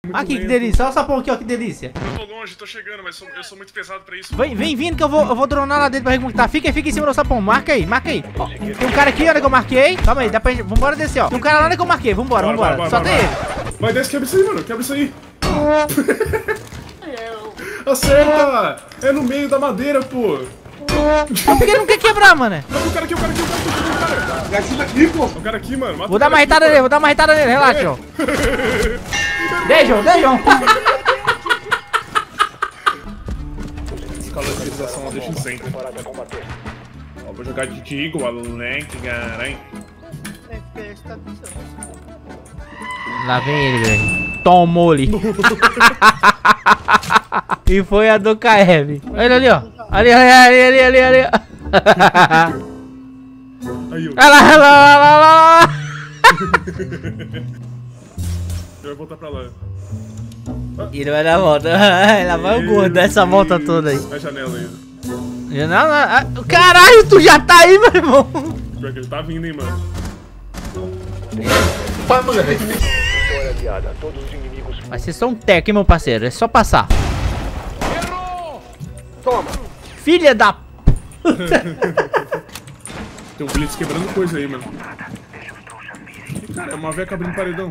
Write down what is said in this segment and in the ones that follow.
Aqui, que delícia. Olha o sapão aqui, ó, que delícia. Eu tô longe, tô chegando, mas eu sou muito pesado pra isso. Vem vindo que eu vou dronar lá dentro pra ver como que tá. Fica em cima do sapão. Marca aí, marca aí. Ó, tem um cara aqui, olha que eu marquei. Calma aí, dá pra gente. Vambora descer, ó. Tem um cara lá que eu marquei. Vambora. Só tem ele. Vai, desce, quebra isso aí, mano. Quebra isso aí. Acerta! É no meio da madeira, pô. Por que não quer quebrar, mano? O cara aqui. Gatinho aqui, pô. O cara aqui, mano. Mata Vou dar uma retada nele, relaxa, ó. Deixa. Escala de utilização, deixa em centro. Ó, vou jogar de Tigo, Alenque, caralho. Lá vem ele, velho. Tomou-lhe. E foi a do KF. Olha ele ali, ó. Ali. Aí, ó. Olha lá. Eu vou voltar pra lá. E ele vai dar a volta. Ela vai o gordo, dá essa volta toda aí. Na janela aí. Não. Caralho, tu já tá aí, meu irmão. Pior que ele tá vindo, hein, mano. Vai ser só um teco, hein, meu parceiro. É só passar. Toma. Filha da... Tem um Blitz quebrando coisa aí, mano. Cara, é uma veca abrindo paredão.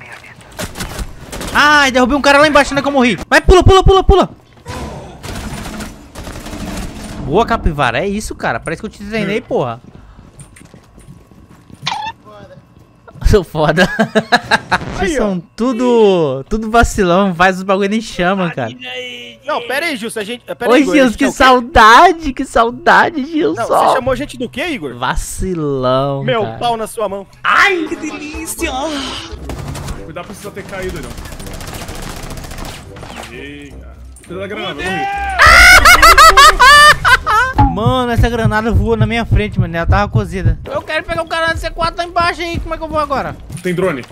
Ai, derrubei um cara lá embaixo, ainda que eu morri. Vai, pula. Boa, capivara. É isso, cara. Parece que eu te treinei, porra. Sou foda. Vocês são tudo vacilão. Faz os bagulho nem chama, cara. Não, pera aí, Gilson. Oi, Gilson, que saudade, Gilson. Não, você chamou a gente do quê, Igor? Vacilão, Meu cara. pau na sua mão. Ai, que delícia. Cuidado, precisa ter caído, não. Eita. Precisa da granada, vamos ir. Mano, essa granada voou na minha frente, mano. Ela tava cozida. Eu quero pegar o cara do C4 lá embaixo aí. Como é que eu vou agora? Tem drone.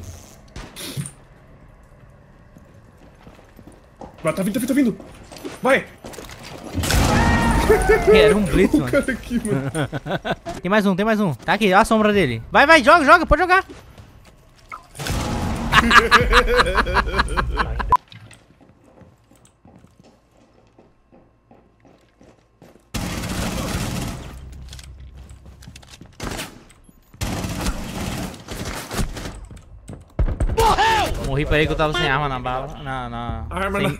Vai, tá vindo. Vai. Era um blitz, O mano. cara aqui, mano. Tem mais um. Tá aqui, olha a sombra dele. Vai, joga, pode jogar. Morri pra ele que eu tava sem arma na bala. Arma sem...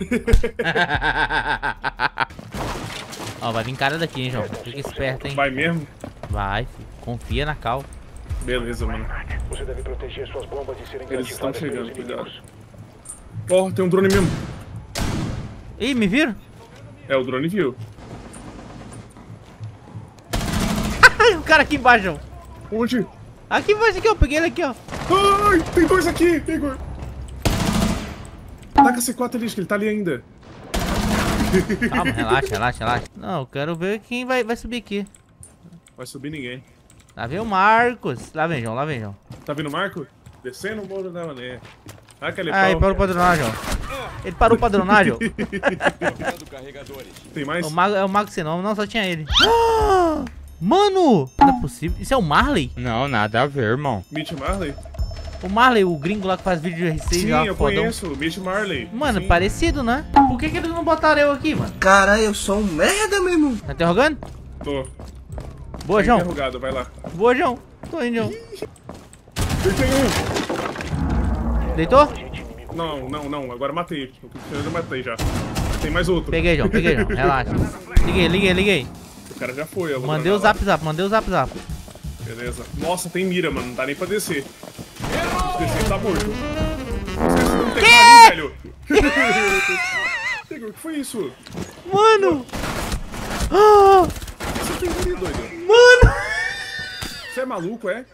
Ó, vai vir cara daqui, hein, João. Fica esperto, hein. Vai mesmo? Vai, filho. Confia na cal. Beleza, mano. Você deve proteger suas bombas de serem Eles estão gratificadas chegando, pelos cuidado. inimigos. Ó, tem um drone mesmo. Ih, me viram? É, o drone viu. O cara aqui embaixo, João. Onde? Aqui embaixo, aqui, ó. Peguei ele aqui, ó. Ai, tem dois aqui, Igor. Taca C4 ali, acho que ele tá ali ainda. Calma, relaxa. Não, eu quero ver quem vai subir aqui. Vai subir ninguém. Lá vem o Marcos. Lá vem, João. Tá vindo o Marco? Descendo o muro da mané. Aquele Ah, ele parou pra dronar, João. Ele parou pra dronar, João. Tem mais? É o Mago sem nome. Não, só tinha ele. Mano! Não é possível. Isso é o Marley? Não, nada a ver, irmão. Mitch Marley? O Marley, o gringo lá que faz vídeo de R6 Sim, lá, eu fodão. conheço, Mitch Marley. Mano, Sim. parecido, né? Por que eles não botaram eu aqui, mano? Caralho, eu sou um merda, meu irmão. Tá interrogando? Tô. Boa, Tá João. interrogado, vai lá. Boa, João. Tô indo, João. Eu tenho Deitou? um. Não. Agora matei. Eu matei já. Tem mais outro. Peguei, João. Relaxa. Liguei. O cara já foi. Eu vou Mandei o dronar zap. lá. Beleza. Nossa, tem mira, mano. Não dá nem pra descer. Se descer, tá morto. Você não tem ali, velho. Igor, o que foi isso? Mano! O que você fez ali, doido? Mano! Você é maluco, é?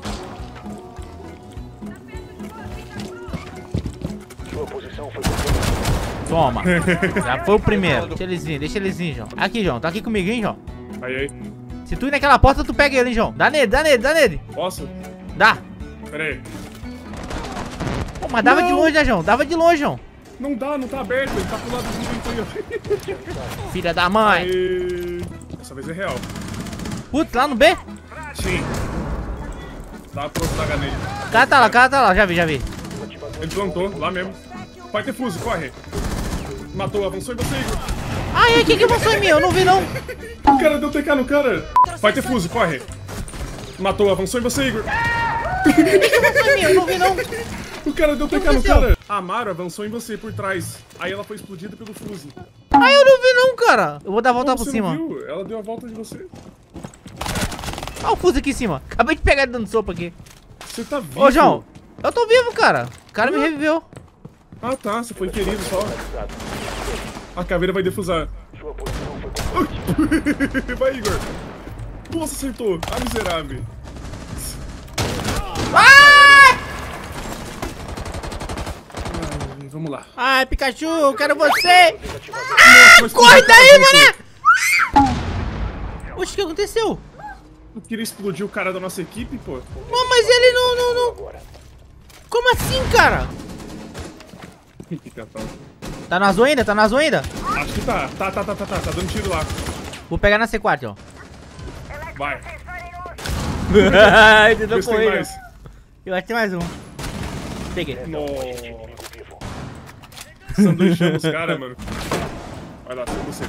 Sua posição foi Toma. Já foi o primeiro. Deixa eles virem, João. Aqui, João. Tá aqui comigo, hein, João. Aí. Se tu ir naquela porta, tu pega ele, hein, João. Dá nele. Posso? Dá. Pera aí. Pô, mas dava de longe, né, João? João. Não dá, não tá aberto. Ele tá pro lado do vento aí, Filha da mãe. Aê. Dessa vez é real. Putz, lá no B? Sim. Dá pra H nele. O cara tá lá. Já vi. Ele plantou, lá mesmo. Vai ter fuse, corre. Matou, avançou em você, Igor. Ai, que avançou em mim? Eu não vi, não. O cara deu TK no cara. Vai ter fuse, corre. Matou, avançou em você, Igor. Que avançou em mim? Eu não vi, não. O cara deu TK no cara. A Amaro avançou em você por trás. Aí ela foi explodida pelo fuse. Ai, eu não vi, não, cara. Eu vou dar a volta por Você cima. não viu? Ela deu a volta de você. Olha o fuso aqui em cima. Acabei de pegar ele dando sopa aqui. Você tá vivo. Ô, João. Eu tô vivo, cara. O cara me reviveu. Ah, tá. Você foi querido só. A caveira vai defusar. Sua posição foi comprometida. Vai, Igor. Nossa, acertou. Ah, miserável. Ai! Ai, vamos lá. Ai, Pikachu, eu quero você. Mas Corre tudo daí, bem, mané. Oxe, o que aconteceu? Eu queria explodir o cara da nossa equipe, pô. Não, mas ele não... Como assim, cara? Tá na azul ainda? Tá na azul ainda? Acho que tá. Tá dando tiro lá. Vou pegar na C4, ó. Vai. Ai, tentou Vê se tem correr. mais. Eu acho que tem mais um. Peguei. Nossa. Sanduichamos os caras, mano. Vai lá, você.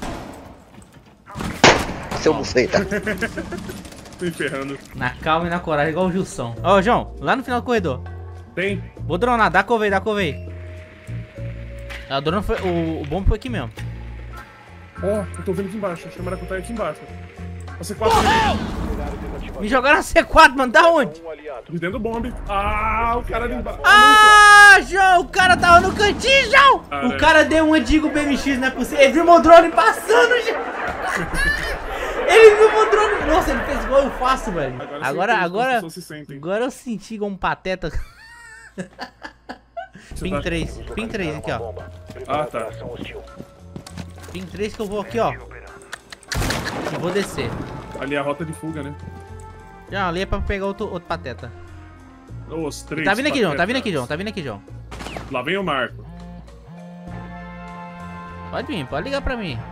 Seu buceta. Tô enferrando. Na calma e na coragem, igual o Gilson. Ó, João, lá no final do corredor. Tem? Vou dronar, dá cover aí. Ah, o drone foi. O bomba foi aqui mesmo. Ó, eu tô vendo aqui embaixo. Acho que a Maracutaia é aqui embaixo. A C4 Me jogaram na C4, mano, da onde? de dentro do bombe. Ah, o cara ali embaixo. Ah, João, o cara tava no cantinho, João! Ah, O é. cara deu uma digo BMX, não é possível. Ele viu meu drone passando, João! Ele viu meu drone. Nossa, ele fez igual eu faço, velho. Agora As pessoas se sentem. agora eu senti igual um pateta. Ping tá- 3, Ping 3 aqui, ó. Ah, tá. Ping 3 que eu vou aqui, ó. E vou descer. Ali é a rota de fuga, né? Já ali é pra pegar outro pateta. Os três. Tá vindo aqui, João, tá patetas. vindo aqui, João, tá vindo aqui, João. Lá vem o Marco. Pode vir, pode ligar pra mim.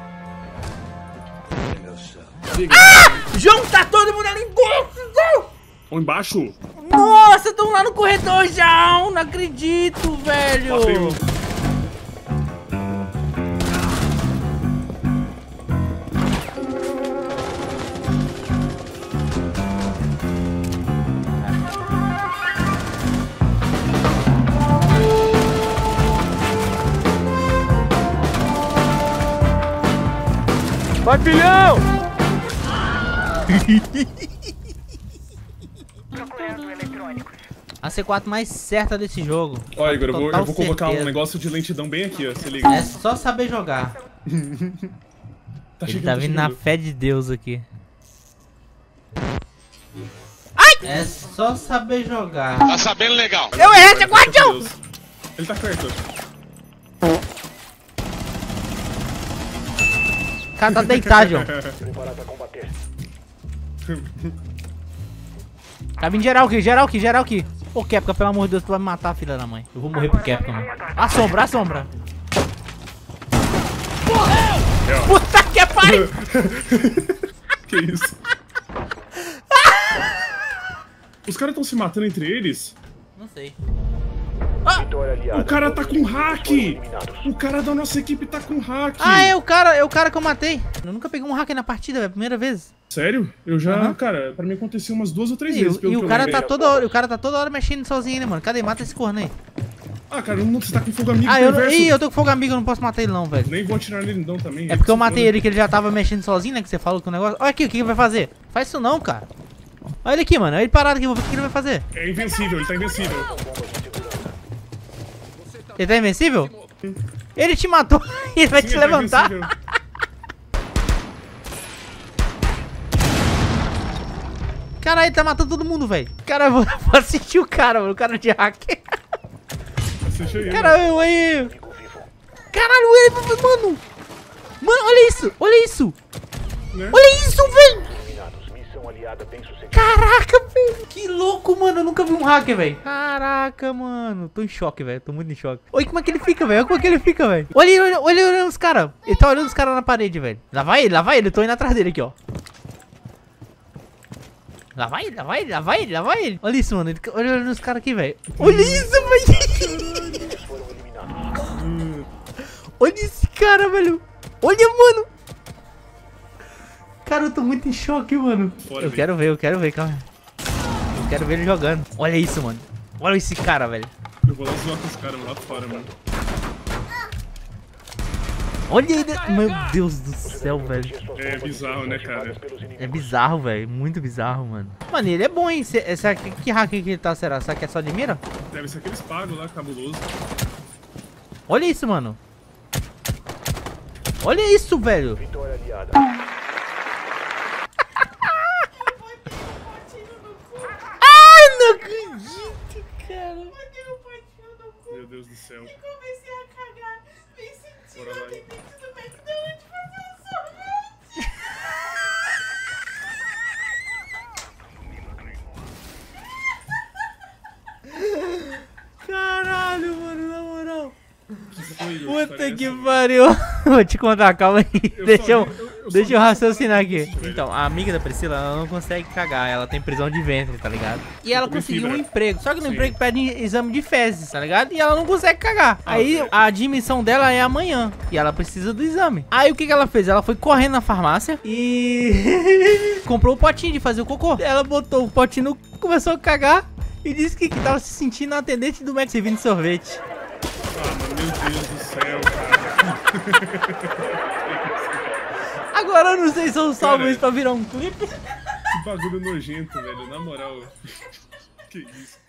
Liga. João, tá todo mundo ali dentro, João! Ou embaixo. Nossa, estão lá no corredor, João! Não acredito, velho! Matei um. Vai, filhão! A C4 mais certa desse jogo. Ó, Igor, eu Total vou colocar certeza. um negócio de lentidão bem aqui, ó. Se liga. É só saber jogar. Tá Ele chegando, tá tá vindo na chegando. fé de Deus aqui. Ai! É só saber jogar. Tá sabendo legal. Eu errei esse Graças a guardião! Deus. Ele tá perto. O cara tá deitado, João. Preparado a combater. Tá vindo geral aqui. Ô, Kepka, pelo amor de Deus, tu vai me matar, filha da mãe. Eu vou morrer pro Kepka, mano. A sombra. Puta que pariu! Que isso? Os caras tão se matando entre eles? Não sei. Vitória aliada. O cara tá com hack! Foram eliminados. O cara da nossa equipe tá com hack! Ah, é o cara que eu matei. Eu nunca peguei um hacker na partida, velho. Primeira vez. Sério? Eu já, Aham. cara, pra mim aconteceu umas 2 ou 3 E, vezes, pelo e que o eu cara lembrei. tá toda hora mexendo sozinho, né, mano? Cadê? Mata esse corno aí. Ah, cara, não, você tá com fogo amigo Ah, perverso. eu tô com fogo amigo, eu não posso matar ele não, velho. Nem vou atirar nele não também. É porque eu matei ele que ele já tava mexendo sozinho, né? Que você falou com o negócio. Olha aqui, o que ele vai fazer? Faz isso não, cara. Olha ele aqui, mano. Olha ele parado aqui, vou ver o que ele vai fazer. É invencível, ele tá invencível. Ele tá invencível? Ele te matou e ele vai Sim, te ele tá levantar. invencível. Caralho, ele tá matando todo mundo, velho. Cara, eu vou assistir o cara, mano. O cara de hack. Assiste aí, né? Caralho, aí. Caralho, ele, mano. Mano, olha isso. Olha isso. Né? Olha isso, velho. Eliminados. Missão aliada bem sucedida. Caraca, velho. Que louco, mano. Eu nunca vi um hacker, velho. Caraca, mano. Tô em choque, velho. Tô muito em choque. Olha como é que ele fica, velho. Olha como é que ele fica, velho. Olha ele olhando os caras. Ele tá olhando os caras na parede, velho. Lá vai ele. Eu tô indo atrás dele aqui, ó. Lá vai ele. Olha isso, mano. Ele olhando os caras aqui, velho. Olha isso, velho. Foram eliminados. Olha esse cara, velho. Olha, mano. Cara, eu tô muito em choque, mano. Fora, Eu quero ver, calma. Eu quero ver ele jogando. Olha isso, mano. Olha esse cara, velho. Eu vou lá zoar com os caras lá fora, mano. Olha ele. Meu Deus do céu, velho. É bizarro, né, cara? É bizarro, velho. Muito bizarro, mano. Mano, ele é bom, hein? Que hacker que ele tá, será? Será que é só de mira? Deve ser aqueles pagos lá, cabuloso. Olha isso, mano. Olha isso, velho. Vitória aliada. Ai, não acredito, cara. Meu Deus do céu. Comecei a cagar, me sentindo Bora lá, hein? atendente do McDonald's fazendo sorvete. Caralho, mano, na moral. Foi, Puta que pariu. Vou te contar, calma aí. Deixa eu raciocinar aqui. Então, a amiga da Priscila, ela não consegue cagar. Ela tem prisão de ventre, tá ligado? E ela conseguiu um emprego. Só que no emprego pede exame de fezes, tá ligado? E ela não consegue cagar. Aí a admissão dela é amanhã. E ela precisa do exame. Aí o que ela fez? Ela foi correndo na farmácia e comprou o potinho de fazer o cocô. Ela botou o potinho no... começou a cagar. E disse que tava se sentindo atendente do Mac servindo sorvete. Ah, mano, meu Deus do céu, cara. Agora eu não sei se eu salvo Cara, isso pra virar um clipe. Que bagulho nojento, velho. Na moral. Que isso.